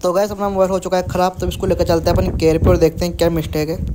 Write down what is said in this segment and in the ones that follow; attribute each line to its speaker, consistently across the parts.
Speaker 1: तो गाइस अपना मोबाइल हो चुका है ख़राब, तो इसको लेकर चलते हैं अपन केयर पे और देखते हैं क्या मिस्टेक है।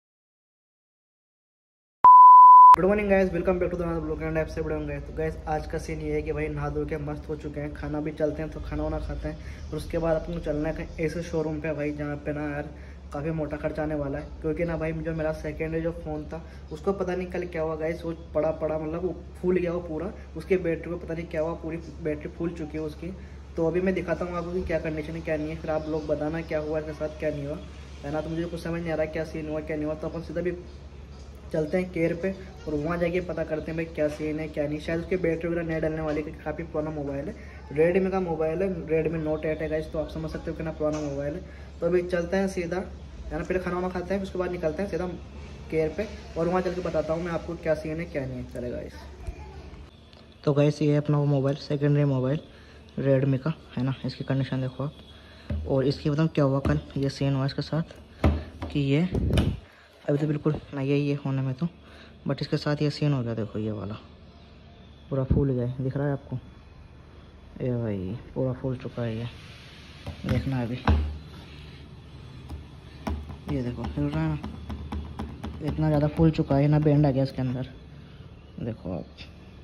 Speaker 1: Good morning guys, welcome back to the another blog and app से बड़े होंगे। तो गाइस आज का सीन ये है कि भाई नहा धो के मस्त हो चुके हैं, खाना भी चलते हैं तो खाना वाना खाते हैं और उसके बाद अपन को चलना है ऐसे शोरूम पे भाई जहाँ पे ना यार काफ़ी मोटा खर्च आने वाला है, क्योंकि ना भाई जो मेरा सेकेंड जो फ़ोन था उसको पता नहीं कल क्या हुआ गाइस, वो पड़ा मतलब वो फूल गया वो पूरा, उसके बैटरी को पता नहीं क्या हुआ, पूरी बैटरी फूल चुकी है उसकी। तो अभी मैं दिखाता हूँ आपको कि क्या कंडीशन है क्या नहीं है, फिर आप लोग बताना क्या हुआ इसके साथ क्या नहीं हुआ है ना। तो मुझे कुछ समझ नहीं आ रहा क्या सीन हुआ क्या नहीं हुआ, तो अपन सीधा भी चलते हैं केयर पे और वहाँ जाके पता करते हैं भाई क्या सीन है क्या नहीं। शायद उसके बैटरी वगैरह नहीं डालने वाली, क्योंकि काफ़ी पुराना मोबाइल है, रेडमी का मोबाइल है, रेडमी नोट 8 है गाइस, तो आप समझ सकते हो कितना पुराना मोबाइल है। तो अभी चलते हैं सीधा है ना, पहले खाना वाना खाते हैं फिर उसके बाद निकलते हैं सीधा केयर पे और वहाँ चल के बताता हूँ मैं आपको क्या सीन है क्या नहीं है। चलेगा गाइस। तो गाइस ये है अपना वो मोबाइल, सेकेंडरी मोबाइल रेडमी का है ना, इसकी कंडीशन देखो आप। और इसकी बताऊँ क्या हुआ कल, ये सीन हुआ इसके साथ कि ये अभी तो बिल्कुल नहीं है ये होने में तो, बट इसके साथ ये सीन हो गया। देखो ये वाला पूरा फूल गया है, दिख रहा है आपको, ये भाई पूरा फूल चुका है, ये देखना है अभी, ये देखो हिल रहा है ना, इतना ज़्यादा फूल चुका है ना, बैंड आ गया इसके अंदर, देखो आप।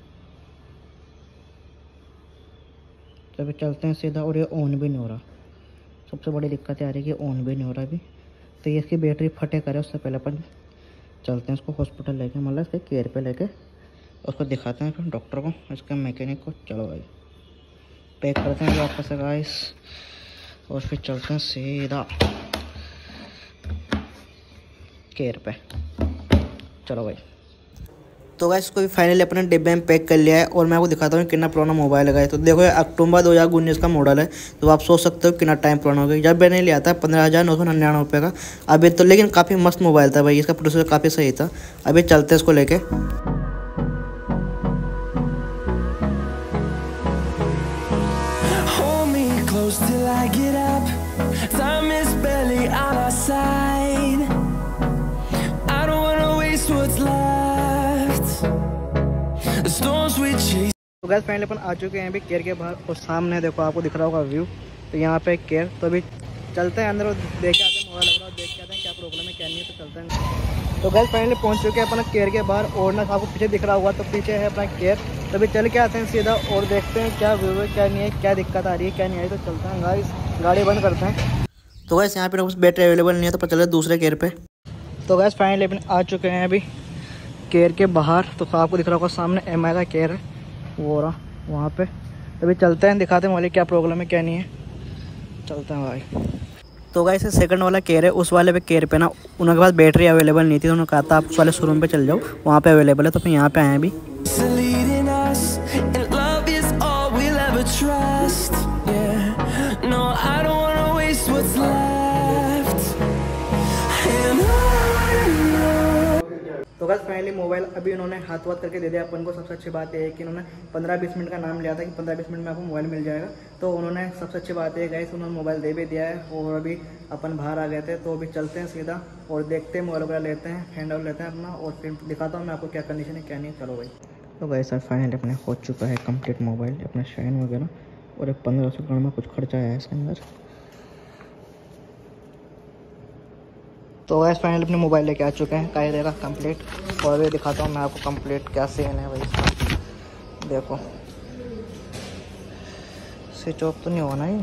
Speaker 1: तो अभी चलते हैं सीधा और ये ऑन भी नहीं हो रहा, सबसे बड़ी दिक्कत आ रही है कि ऑन भी नहीं हो रहा अभी। तो ये इसकी बैटरी फटे करे उससे पहले अपन चलते हैं इसको हॉस्पिटल लेके, मतलब इसके केयर पे लेके उसको दिखाते हैं फिर डॉक्टर को, इसके मैकेनिक को। चलो भाई पैक करते हैं वापस से गाइस और फिर चलते हैं सीधा केयर पे। चलो भाई। तो गाइस इसको भी फाइनली अपने डिब्बे में पैक कर लिया है और मैं आपको दिखाता हूँ कितना पुराना मोबाइल है गाइस। तो देखो ये अक्टूबर 2019 का मॉडल है, तो आप सोच सकते हो कितना टाइम पुराना हो गया। जब मैंने लिया था 15,999 रुपये का अभी तो, लेकिन काफ़ी मस्त मोबाइल था भाई, इसका प्रोसेसर काफ़ी सही था। अभी चलते हैं इसको लेके। तो गैस फाइनली अपन आ चुके हैं अभी केयर के बाहर और सामने देखो आपको दिख रहा होगा व्यू, तो यहाँ पे केयर। तो अभी चलते हैं अंदर और देख के आते हैं मोबाइल वगैरह, देख के आते हैं क्या प्रॉब्लम है क्या नहीं है। तो चलते हैं। तो गैस फाइनली पहुँच चुके हैं अपन केयर के बाहर और ना आपको पीछे दिख रहा होगा, तो पीछे है अपना केयर। तो अभी चल के आते हैं सीधा और देखते हैं क्या व्यू है क्या नहीं है, क्या दिक्कत आ रही है क्या नहीं आ रही। तो चलते हैं गाइस, गाड़ी बंद करते हैं। तो गैस यहाँ पे कुछ बैटरी अवेलेबल नहीं है, तो पर चले दूसरे केयर पे। तो गैस फाइनली अपन आ चुके हैं अभी केयर के बाहर, तो आपको दिख रहा होगा सामने MI का केयर है वो रहा वहाँ पे। तभी चलते हैं दिखाते हैं वाले क्या प्रॉब्लम है क्या नहीं है, चलते हैं भाई। तो गाइस ये सेकंड वाला केयर है, उस वाले पे केयर पे ना उनके पास बैटरी अवेलेबल नहीं थी, तो उन्होंने कहा था आप उस वाले शोरूम पे चल जाओ वहाँ पे अवेलेबल है। तो फिर यहाँ पे आए हैं अभी। तो गाइस फाइनली मोबाइल अभी उन्होंने हाथ करके दे दिया अपन को। सबसे अच्छी बात यह है कि उन्होंने 15-20 मिनट का नाम लिया था कि 15-20 मिनट में आपको मोबाइल मिल जाएगा, तो उन्होंने सबसे अच्छी बात है गाइस उन्होंने मोबाइल दे भी दिया है। और अभी अपन बाहर आ गए थे, तो अभी चलते हैं सीधा और देखते हैं मोबाइल वगैरह लेते हैं, हैंड ओवर लेते हैं अपना और फिर दिखाता हूँ मैं आपको क्या कंडीशन है क्या नहीं। चलो भाई। तो गाइस सर फाइनली अपने हो चुका है कंप्लीट मोबाइल, अपना शाइन वगैरह, और 1500 ग्राम में कुछ खर्चा आया है इसके अंदर। तो गैस फाइनली अपने मोबाइल लेके आ चुके हैं, क्या देगा कंप्लीट। और अभी दिखाता हूँ मैं आपको कंप्लीट क्या सीन है भाई। देखो स्विच ऑफ तो नहीं होना ही,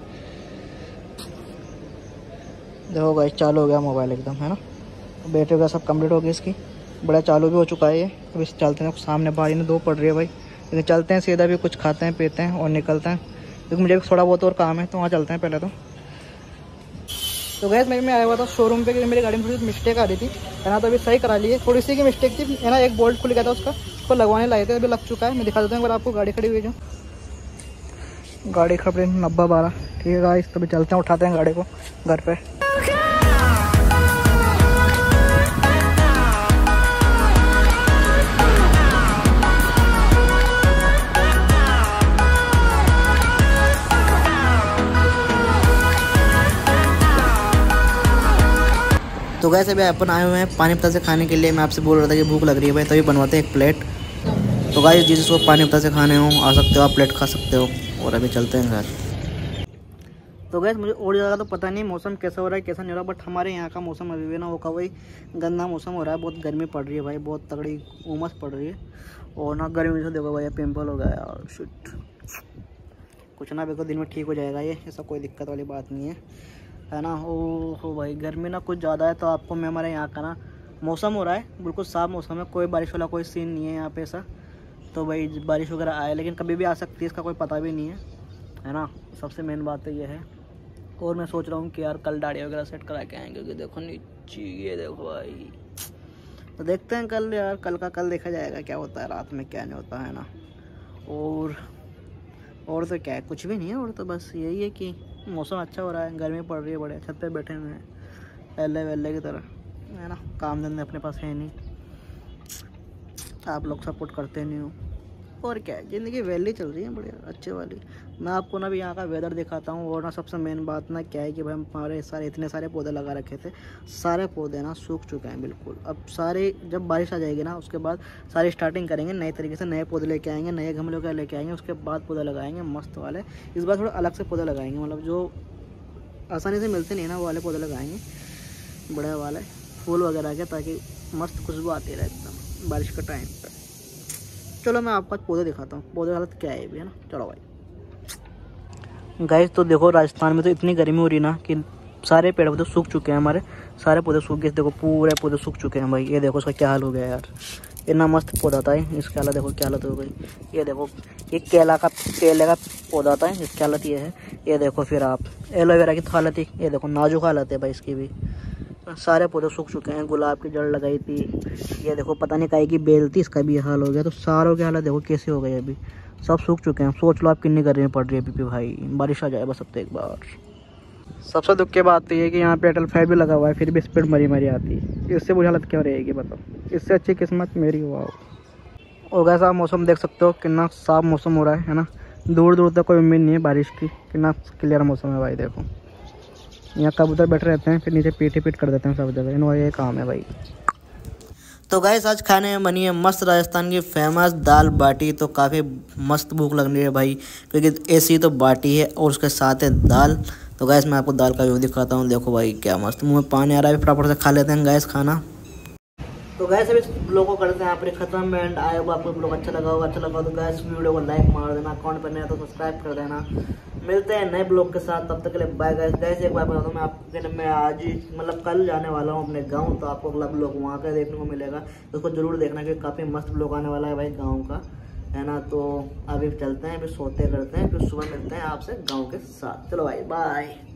Speaker 1: देखो गाइस चालू हो गया मोबाइल एकदम है ना, बैटरी वगैरह सब कंप्लीट हो गई इसकी, बड़ा चालू भी हो चुका है ये। अभी चलते हैं, सामने बाहर ने 2 पड़ रही है भाई, लेकिन चलते हैं सीधा भी कुछ खाते हैं पीते हैं और निकलते हैं, क्योंकि मुझे थोड़ा बहुत और काम है तो वहाँ चलते हैं पहले। तो गैस मैं आया हुआ था शोरूम पे, क्योंकि मेरी गाड़ी में थोड़ी मिस्टेक आ रही थी है ना, तो अभी सही करा ली है, थोड़ी सी की मिस्टेक थी है ना, एक बोल्ट खुल गया था उसको लगवाने लाए थे, अभी लग चुका है। मैं दिखा देता हूँ अगर आपको गाड़ी खड़ी हुई जो गाड़ी खड़ी 90-12 ठीक है गाइस। तो अभी चलते हैं उठाते हैं गाड़ी को घर पे। तो गैस अभी अपन आए हुए हैं पानी पता से खाने के लिए। मैं आपसे बोल रहा था कि भूख लग रही है भाई, तभी बनवाते हैं एक प्लेट। तो गाइस जिसको पानी पता से खाने हो आ सकते हो, आप प्लेट खा सकते हो। और अभी चलते हैं घर। तो गैस मुझे और ज़्यादा तो पता नहीं मौसम कैसा हो रहा है कैसा नहीं हो रहा, बट हमारे यहाँ का मौसम अभी भी ना वो का वही गंदा मौसम हो रहा है। बहुत गर्मी पड़ रही है भाई, बहुत तगड़ी उमस पड़ रही है। और ना गर्मी से देखो भाई पिंपल हो गया यार, शिट। कुछ ना देखो दिन में ठीक हो जाएगा ये, ऐसा कोई दिक्कत वाली बात नहीं है ना। हो भाई गर्मी ना कुछ ज़्यादा है। तो आपको मैं हमारे यहाँ का ना मौसम हो रहा है बिल्कुल साफ़ मौसम है, कोई बारिश वाला कोई सीन नहीं है यहाँ पे ऐसा। तो भाई बारिश वगैरह आए लेकिन कभी भी आ सकती है, इसका कोई पता भी नहीं है ना। सबसे मेन बात तो ये है। और मैं सोच रहा हूँ कि यार कल दाढ़ी वगैरह सेट करा के आएंगे, क्योंकि देखो नीचे ये देखो भाई। तो देखते हैं कल यार, कल का कल देखा जाएगा क्या होता है, रात में क्या नहीं होता है ना। और तो क्या है, कुछ भी नहीं है। और तो बस यही है कि मौसम अच्छा हो रहा है, गर्मी पड़ रही है, बड़े छत पे बैठे हुए हैं एल्ले वेल्ले की तरह है ना। काम धंधे अपने पास है नहीं, आप लोग सपोर्ट करते नहीं हो। और क्या है, ज़िंदगी वैली चल रही है बढ़िया अच्छे वाली। मैं आपको ना भी यहाँ का वेदर दिखाता हूँ। और ना सबसे मेन बात ना क्या है कि भाई हमारे सारे इतने सारे पौधे लगा रखे थे, सारे पौधे ना सूख चुके हैं बिल्कुल। अब सारे जब बारिश आ जाएगी ना उसके बाद सारी स्टार्टिंग करेंगे नए तरीके से, नए पौधे लेके आएंगे, नए गमले वगैरह लेके आएंगे, उसके बाद पौधे लगाएंगे मस्त वाले। इस बार थोड़ा अलग से पौधे लगाएंगे, मतलब जो आसानी से मिलते नहीं ना वो वाले पौधे लगाएंगे, बड़े वाले फूल वगैरह के, ताकि मस्त खुशबू आती रहे एकदम बारिश के टाइम पर। चलो मैं आपको पौधे दिखाता हूँ, पौधे हालत क्या है भी है ना। चलो भाई गाइस, तो देखो राजस्थान में तो इतनी गर्मी हो रही ना कि सारे पेड़ पौधे सूख चुके हैं, हमारे सारे पौधे सूख गए। देखो पूरे पौधे सूख चुके हैं भाई। ये देखो उसका क्या हाल हो गया यार, इतना मस्त पौधा था इसकी हालत देखो क्या हालत हो गई। ये देखो ये केले का पौधा था, इसकी हालत ये है। ये देखो फिर आप एलोवेरा की हालत ही, ये देखो नाजुक हालत है भाई इसकी भी। सारे पौधे सूख चुके हैं। गुलाब की जड़ लगाई थी, ये देखो पता नहीं काहे की बेल थी, इसका भी हाल हो गया। तो सारों की हालत देखो कैसे हो गई, अभी सब सूख चुके हैं। सोच लो आप कितनी गर्मी पड़ रही है अभी भाई, बारिश आ जाए बस अब तो एक बार। सबसे दुख की बात तो ये है कि यहाँ पे एयरटेल 5 भी लगा हुआ है, फिर भी स्पीड मरी आती है। इससे बुरी हालत क्या रहेगी बताओ, इससे अच्छी किस्मत मेरी हुआ हो। और वैसा आप मौसम देख सकते हो, कितना साफ मौसम हो रहा है ना। दूर दूर तक कोई उम्मीद नहीं है बारिश की, कितना क्लियर मौसम है भाई। देखो यहाँ कबूतर बैठे रहते हैं, फिर नीचे पीट कर देते हैं सब जगह, इनका ये काम है भाई। तो गाइस आज खाने में बनी है मस्त राजस्थान की फेमस दाल बाटी। तो काफ़ी मस्त भूख लग रही है भाई, क्योंकि ऐसी तो बाटी है और उसके साथ है दाल। तो गाइस मैं आपको दाल का व्यू दिखाता हूँ, देखो भाई क्या मस्त, मुँह में पानी आ रहा है। फटाफट से खा लेते हैं गाइस खाना। तो गाइस अभी ब्लॉग को करते हैं यहाँ पर खत्म। एंड आए होगा आपको ब्लॉग अच्छा लगा तो गाइस वीडियो को लाइक मार देना, अकाउंट पर नहीं तो सब्सक्राइब कर देना। मिलते हैं नए ब्लॉग के साथ, तब तक के लिए बाय गाइस। गाइस एक बार बता दूं, मैं आपके मैं आज ही मतलब कल जाने वाला हूँ अपने गांव, तो आपको अगला ब्लॉग वहाँ का देखने को मिलेगा, तो उसको जरूर देखना क्योंकि काफ़ी मस्त ब्लॉग आने वाला है भाई गाँव का, है ना। तो अभी चलते हैं, अभी सोते करते हैं, फिर सुबह मिलते हैं आपसे गाँव के साथ। चलो भाई बाय।